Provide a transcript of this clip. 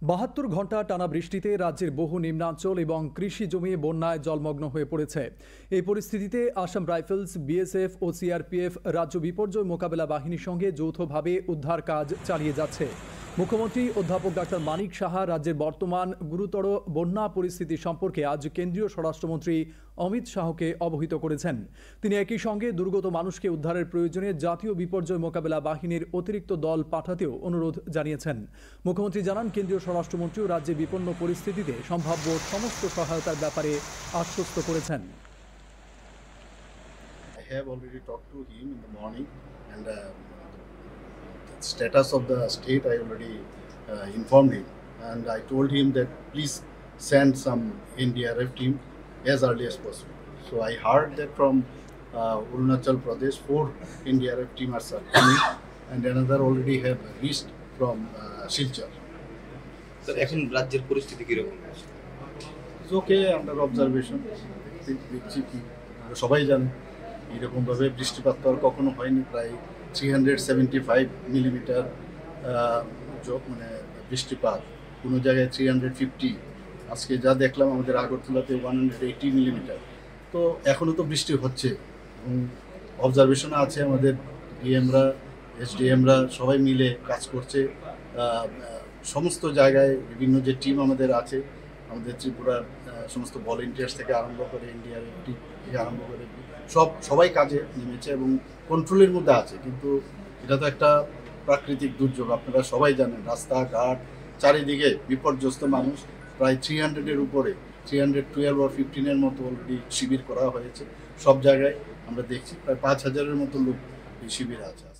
৭২ ঘণ্টা টানা বৃষ্টিতে রাজ্যের বহু নিম্নাঞ্চল এবং কৃষি জমি বন্যায় জলমগ্ন হয়ে পড়েছে। এই পরিস্থিতিতে আসাম রাইফেলস, বিএসএফ ও সিআরপিএফ রাজ্য বিপর্যয় মোকাবেলা বাহিনীর সঙ্গে যৌথভাবে উদ্ধার কাজ চালিয়ে যাচ্ছে। মুখ্যমন্ত্রী অধ্যাপক ডাক্তার মানিক সাহা রাজ্যের বর্তমান গুরুতর বন্যা পরিস্থিতি সম্পর্কে আজ কেন্দ্রীয় স্বরাষ্ট্রমন্ত্রী অমিত শাহকে অবহিত করেছেন। তিনি একই সঙ্গে দুর্গত মানুষকে উদ্ধারের প্রয়োজনে জাতীয় বিপর্যয় মোকাবেলা বাহিনীর অতিরিক্ত দল পাঠাতেও অনুরোধ জানিয়েছেন। মুখ্যমন্ত্রী জানান, কেন্দ্রীয় স্বরাষ্ট্রমন্ত্রীও রাজ্যে বিপন্ন পরিস্থিতিতে সম্ভাব্য সমস্ত সহায়তার ব্যাপারে আশ্বস্ত করেছেন। I have already talked to him in the morning, and the status of the state I already informed him, and I told him that please send some NDRF team as early as possible. So I heard that from Arunachal Pradesh 4 NDRF team are coming, and another already have reached from Silchar. Sir, এখন রাজ্যের পরিস্থিতি কিরকম? It's okay, under observation. দেখছি কি সবাই জানে এরকমভাবে বৃষ্টিপাত তো আর কখনো হয়নি। প্রায় 375 মিলিমিটার মানে বৃষ্টিপাত, কোনো জায়গায় 350, আজকে যা দেখলাম আমাদের আগরতলাতে 180 মিলিমিটার। তো এখনও তো বৃষ্টি হচ্ছে এবং অবজারভেশনে আছে আমাদের ডিএমরা, এসডিএমরা সবাই মিলে কাজ করছে। সমস্ত জায়গায় বিভিন্ন যে টিম আমাদের আছে, আমাদের ত্রিপুরার সমস্ত ভলেন্টিয়ার্স থেকে আরম্ভ করে এনডিআরএফ টিম থেকে আরম্ভ করে সবাই কাজে নেমেছে এবং কন্ট্রোলের মধ্যে আছে। কিন্তু এটা তো একটা প্রাকৃতিক দুর্যোগ, আপনারা সবাই জানেন। রাস্তাঘাট চারিদিকে বিপর্যস্ত মানুষ, প্রায় 300-এর উপরে, 312 বা 15-এর মতো অলরেডি শিবির করা হয়েছে। সব জায়গায় আমরা দেখছি প্রায় 5000-এর মতো লোক এই শিবিরে আছে।